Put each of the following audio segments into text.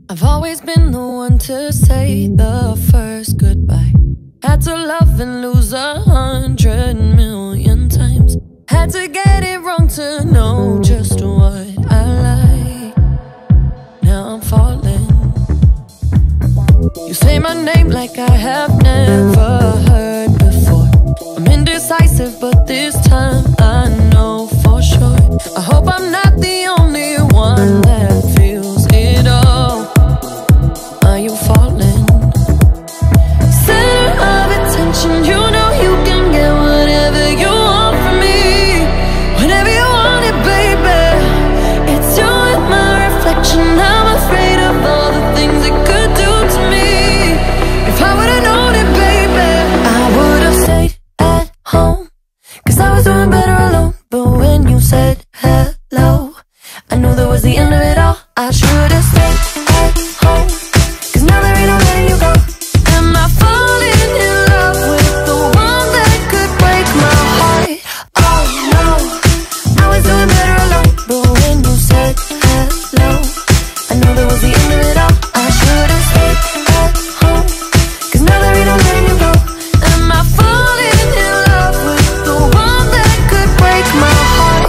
I've always been the one to say the first goodbye. Had to love and lose 100 million times. Had to get it wrong to know just what I like. Now I'm falling. You say my name like I have never heard before. I'm indecisive, but this time I know for sure. I hope I'm not the only one that feels it all. Are you falling? Center of attention, you know you can get whatever you want from me. Whenever you want it, baby. It's you and my reflection. I'm afraid of all the things it could do to me. If I would've known it, baby, I would've stayed at home, 'cause I was doing better alone. But when you said hello, I knew that was the end of it all. I should've stayed at home, 'cause now there ain't no letting you go. Am I falling in love with the one that could break my heart? Oh no, I was doing better alone. But when you said hello, I knew that was the end of it all. I should've stayed at home, 'cause now there ain't no letting you go. Am I falling in love with the one that could break my heart?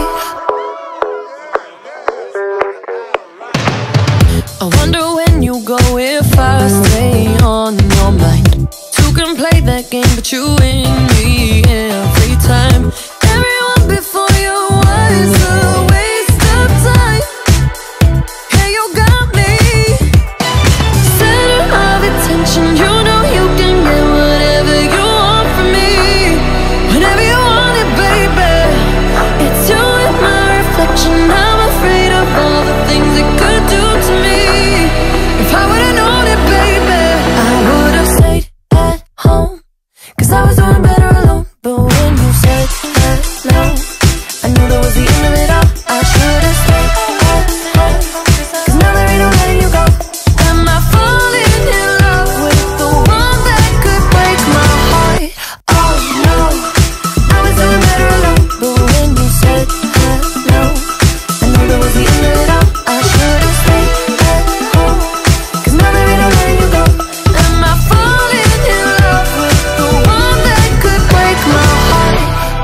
I wonder when you go if I stay on your mind. Two can play that game, but you win me every time. Everyone before you was a waste of time. Hey, you got me. Center of attention, you know you can get whatever you want from me. Whenever you want it, baby. It's you and my reflection. I'm afraid of all the things it could do to me. If I would've known it, baby, I would've stayed at home, 'cause I was doing better alone. But when you said hello, I knew that was the end of it all. I should've stayed at home, 'cause now there ain't no letting you go. Am I falling in love with the one that could break my heart? Oh no, I was doing better alone. But when you said hello, I knew that was the end of it all. I should've stayed at home, 'cause now there ain't no letting you go. Am I falling in love with the one that could break my heart?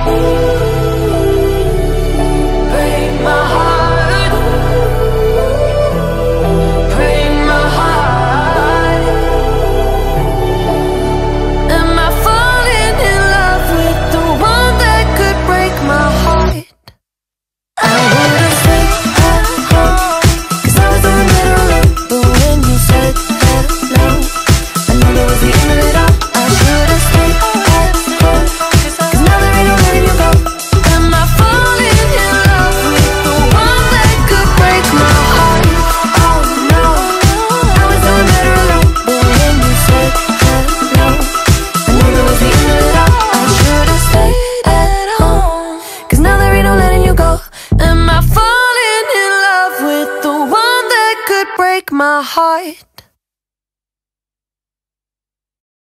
Break my heart. Break my heart. Am I falling in love with the one that could break my heart? I would've stayed at home, 'cause I was doing better alone. But when you said hello, I knew that was the end of it all. I should've stayed at home, 'cause now there ain't no letting you go. Am I falling in love with the one that could break my heart? Oh no, I was doing better alone. But when you said hello, I knew that was the end of it all. I should've stayed at home, 'cause now there ain't no letting you go. Am I falling in love with the one that could break my heart?